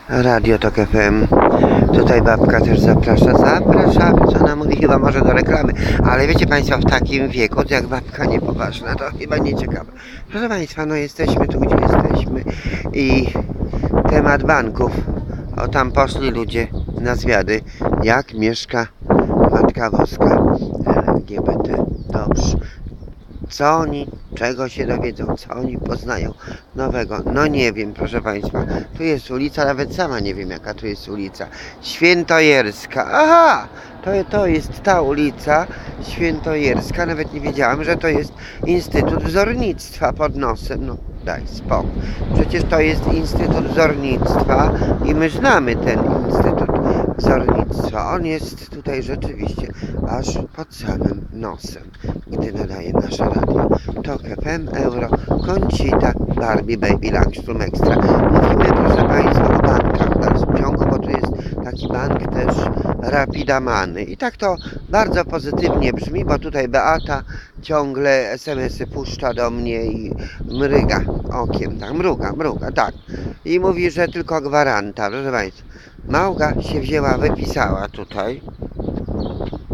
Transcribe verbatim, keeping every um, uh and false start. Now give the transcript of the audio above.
Radio Tok F M. Tutaj babka też zaprasza. Zapraszamy, co ona mówi, chyba może do reklamy. Ale wiecie Państwo, w takim wieku, jak babka niepoważna, to chyba nie ciekawe. Proszę Państwa, no jesteśmy tu, gdzie jesteśmy i temat banków. O, tam poszli ludzie na zwiady, jak mieszka Matka Boska L G B T. Dobrze. Co oni, czego się dowiedzą, co oni poznają nowego? No nie wiem, proszę Państwa. Tu jest ulica, nawet sama nie wiem, jaka tu jest ulica. Świętojerska. Aha! To, to jest ta ulica Świętojerska. Nawet nie wiedziałam, że to jest Instytut Wzornictwa pod nosem. No daj spokój. Przecież to jest Instytut Wzornictwa i my znamy ten Instytut Wzornictwa. On jest tutaj rzeczywiście aż pod samym nosem, gdy nadaje nasze radio Tok F M, Euro, Conchita, Barbie, Baby, Langstrom Extra. Mówimy, proszę Państwa, o bankach w dalszym ciągu, bo tu jest taki bank też Rapidamany. I tak to bardzo pozytywnie brzmi, bo tutaj Beata ciągle es em esy puszcza do mnie i mryga okiem, tak, mruga, mruga, tak. I mówi, że tylko gwaranta, proszę Państwa. Małga się wzięła, wypisała tutaj.